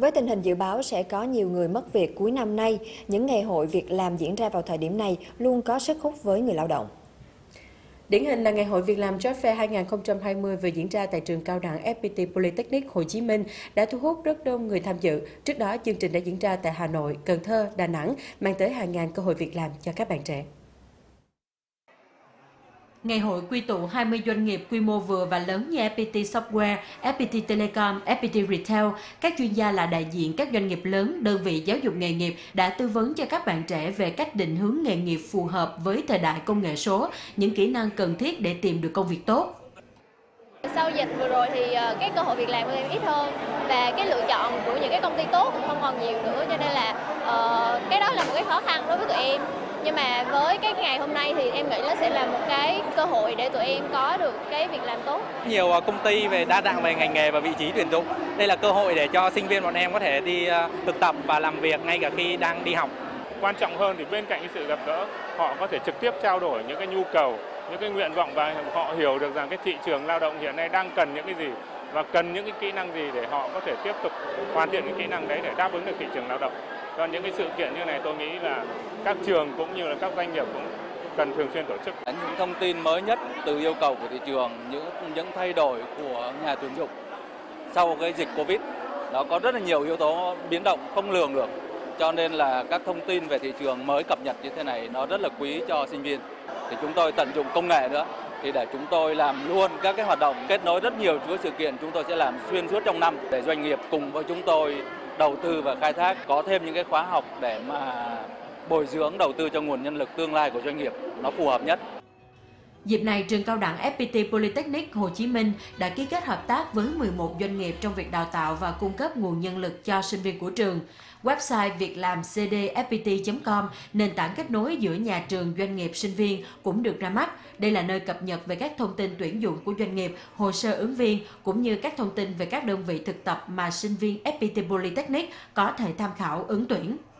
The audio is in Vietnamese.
Với tình hình dự báo sẽ có nhiều người mất việc cuối năm nay, những ngày hội việc làm diễn ra vào thời điểm này luôn có sức hút với người lao động. Điển hình là Ngày hội Việc làm Job Fair 2020 vừa diễn ra tại trường cao đẳng FPT Polytechnic Hồ Chí Minh đã thu hút rất đông người tham dự. Trước đó, chương trình đã diễn ra tại Hà Nội, Cần Thơ, Đà Nẵng, mang tới hàng ngàn cơ hội việc làm cho các bạn trẻ. Ngày hội quy tụ 20 doanh nghiệp quy mô vừa và lớn như FPT Software, FPT Telecom, FPT Retail. Các chuyên gia là đại diện các doanh nghiệp lớn, đơn vị giáo dục nghề nghiệp đã tư vấn cho các bạn trẻ về cách định hướng nghề nghiệp phù hợp với thời đại công nghệ số, những kỹ năng cần thiết để tìm được công việc tốt. Sau dịch vừa rồi thì cái cơ hội việc làm của em ít hơn và cái lựa chọn của những cái công ty tốt cũng không còn nhiều nữa, cho nên là cái đó là một cái khó khăn đối với tụi em. Nhưng mà với cái ngày hôm nay thì em nghĩ nó sẽ là một cái cơ hội để tụi em có được cái việc làm tốt. Nhiều công ty về đa dạng về ngành nghề và vị trí tuyển dụng. Đây là cơ hội để cho sinh viên bọn em có thể đi thực tập và làm việc ngay cả khi đang đi học. Quan trọng hơn thì bên cạnh cái sự gặp gỡ, họ có thể trực tiếp trao đổi những cái nhu cầu, những cái nguyện vọng và họ hiểu được rằng cái thị trường lao động hiện nay đang cần những cái gì và cần những cái kỹ năng gì để họ có thể tiếp tục hoàn thiện cái kỹ năng đấy để đáp ứng được thị trường lao động. Còn những cái sự kiện như này tôi nghĩ là các trường cũng như là các doanh nghiệp cũng cần thường xuyên tổ chức. Những thông tin mới nhất từ yêu cầu của thị trường, những thay đổi của nhà tuyển dụng sau cái dịch Covid, nó có rất là nhiều yếu tố biến động không lường được. Cho nên là các thông tin về thị trường mới cập nhật như thế này nó rất là quý cho sinh viên. Thì chúng tôi tận dụng công nghệ nữa thì để chúng tôi làm luôn các cái hoạt động kết nối rất nhiều chuỗi sự kiện chúng tôi sẽ làm xuyên suốt trong năm để doanh nghiệp cùng với chúng tôi đầu tư và khai thác, có thêm những cái khóa học để mà bồi dưỡng đầu tư cho nguồn nhân lực tương lai của doanh nghiệp nó phù hợp nhất. Dịp này, trường cao đẳng FPT Polytechnic Hồ Chí Minh đã ký kết hợp tác với 11 doanh nghiệp trong việc đào tạo và cung cấp nguồn nhân lực cho sinh viên của trường. Website việc làm cdfpt.com, nền tảng kết nối giữa nhà trường, doanh nghiệp, sinh viên cũng được ra mắt. Đây là nơi cập nhật về các thông tin tuyển dụng của doanh nghiệp, hồ sơ ứng viên cũng như các thông tin về các đơn vị thực tập mà sinh viên FPT Polytechnic có thể tham khảo ứng tuyển.